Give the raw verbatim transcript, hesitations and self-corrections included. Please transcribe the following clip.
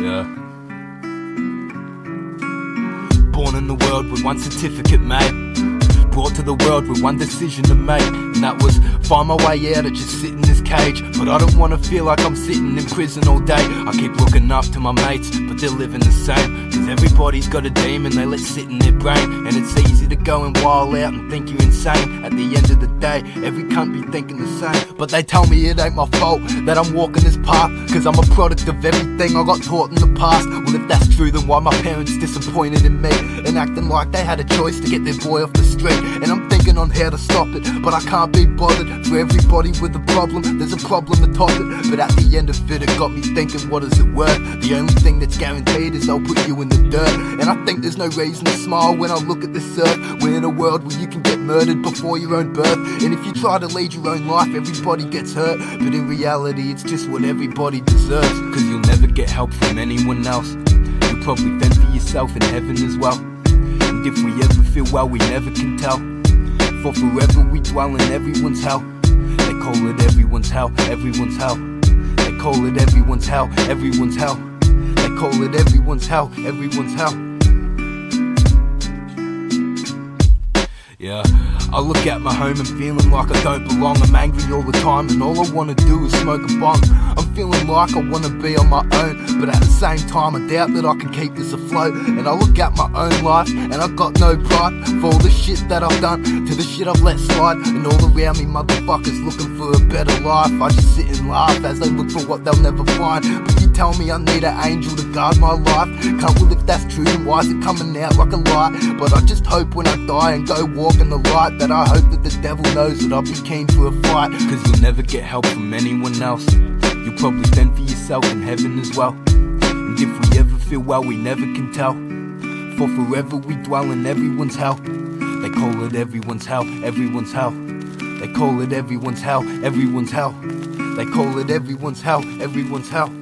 Yeah. Born in the world with one certificate, mate. Brought to the world with one decision to make, and that was find my way out or just sit in this cage. But I don't wanna feel like I'm sitting in prison all day. I keep looking up to my mates, but they're living the same. Cause everybody's got a demon they let sit in their brain, and it's easy to go and wild out and think you're insane. At the end of the day, every cunt be thinking the same. But they tell me it ain't my fault that I'm walking this path, cause I'm a product of everything I got taught in the past. Well, if that's true, then why my parents disappointed in me and acting like they had a choice to get their boy off the street? And I'm thinking on how to stop it, but I can't be bothered. For everybody with a problem, there's a problem to top it. But at the end of it, it got me thinking, what is it worth? The only thing that's guaranteed is they'll put you in the dirt. And I think there's no reason to smile when I look at this earth. We're in a world where you can get murdered before your own birth, and if you try to lead your own life, everybody gets hurt. But in reality, it's just what everybody deserves. Cause you'll never get help from anyone else. You'll probably fend for yourself in heaven as well. And if we ever feel well, we never can tell. For forever we dwell in everyone's hell. They call it everyone's hell, everyone's hell. They call it everyone's hell, everyone's hell. They call it everyone's hell, everyone's hell. Yeah, I look at my home and feeling like I don't belong. I'm angry all the time and all I wanna do is smoke a bong. I'm feeling like I wanna be on my own, but at the same time I doubt that I can keep this afloat. And I look at my own life and I got no pride for all the shit that I've done, to the shit I've let slide. And all around me motherfuckers looking for a better life. I just sit and laugh as they look for what they'll never find. But you tell me I need an angel to guard my life. Can't well if that's true, then why is it coming out like a lie? But I just hope when I die and go walk in the light, that I hope that the devil knows that I'll be keen for a fight. Cause you'll never get help from anyone else. You'll probably fend for yourself in heaven as well. And if we ever feel well, we never can tell. For forever we dwell in everyone's hell. They call it everyone's hell, everyone's hell. They call it everyone's hell, everyone's hell. They call it everyone's hell, everyone's hell.